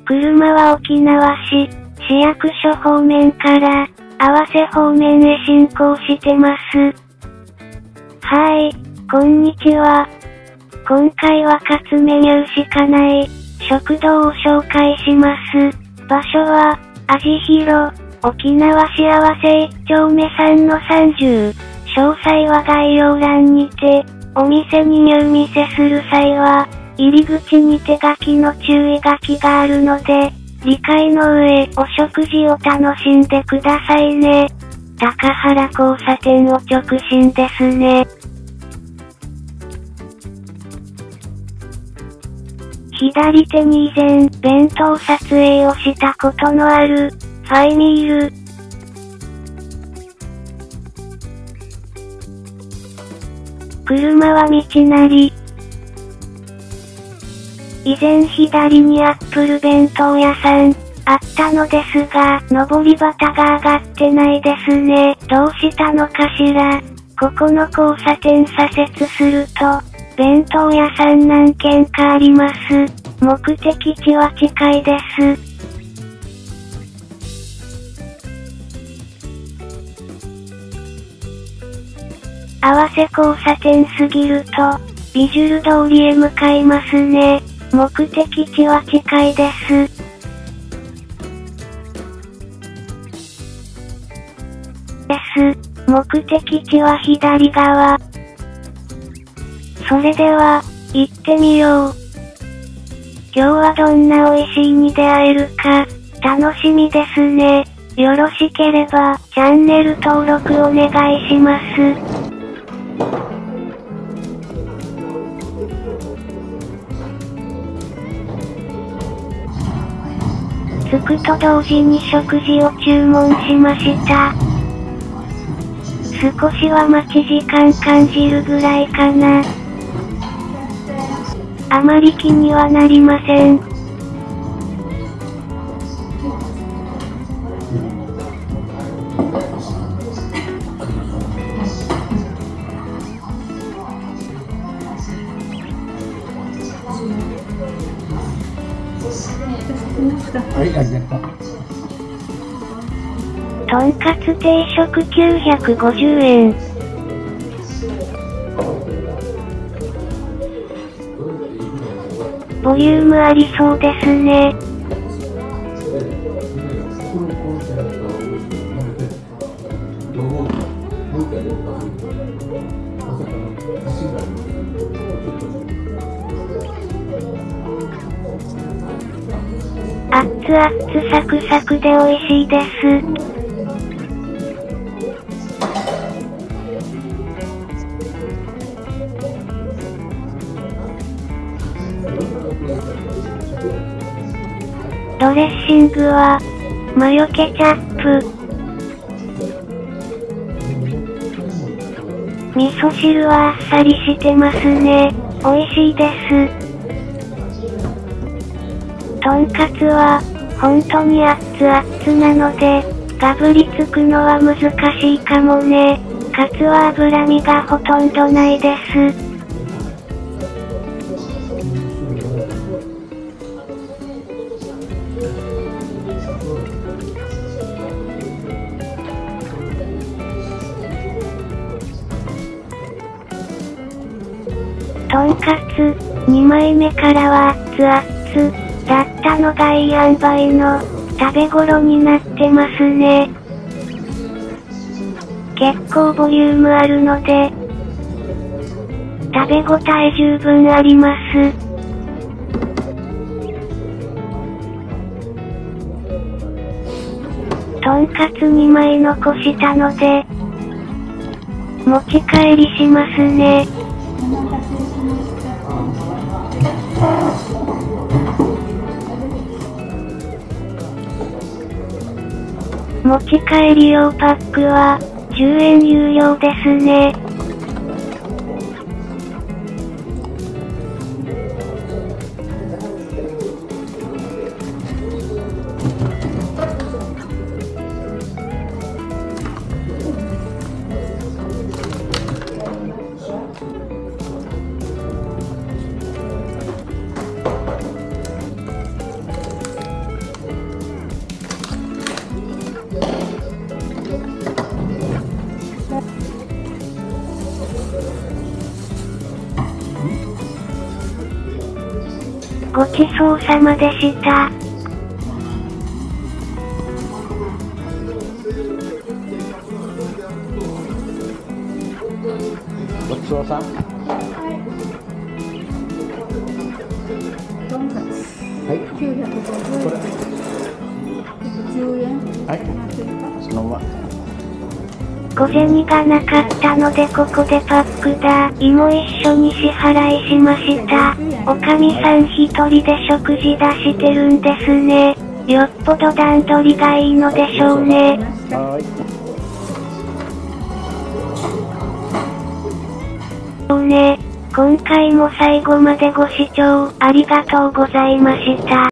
車は沖縄市、市役所方面から、合わせ方面へ進行してます。はい、こんにちは。今回はカツメニューしかない食堂を紹介します。場所は、あじひろ、沖縄市合わせ1丁目3-30。詳細は概要欄にて、お店に入店する際は、入り口に手書きの注意書きがあるので、理解の上、お食事を楽しんでくださいね。高原交差点を直進ですね。左手に以前、弁当撮影をしたことのある、ファイミール。車は道なり。以前左にアップル弁当屋さん、あったのですが、上り旗が上がってないですね。どうしたのかしら。ここの交差点左折すると、弁当屋さん何軒かあります。目的地は近いです。合わせ交差点過ぎると、ビジュル通りへ向かいますね。目的地は近いです。目的地は左側。それでは、行ってみよう。今日はどんな美味しいに出会えるか、楽しみですね。よろしければ、チャンネル登録お願いします。着くと同時に食事を注文しました。少しは待ち時間感じるぐらいかな。あまり気にはなりません。 はい、ありがとう。 とんかつ定食950円。ボリュームありそうですね。熱々サクサクで美味しいです。ドレッシングは、マヨケチャップ。味噌汁はあっさりしてますね。美味しいです。とんかつは、本当に熱々なので、がぶりつくのは難しいかもね。かつは脂身がほとんどないです。とんかつ、2枚目からは熱々。だったのがいい塩梅の食べ頃になってますね。結構ボリュームあるので、食べ応え十分あります。とんかつ2枚残したので、持ち帰りしますね。持ち帰り用パックは、10円有料ですね。 ごちそうさまでした。 ごちそうさん。 とんかつはい。 950 これ。 円、10円。 はい。そのまま。 小銭がなかったのでここでパック代も一緒に支払いしました。おかみさん一人で食事出してるんですね。よっぽど段取りがいいのでしょうね。 はい。 そうね。今回も最後までご視聴ありがとうございました。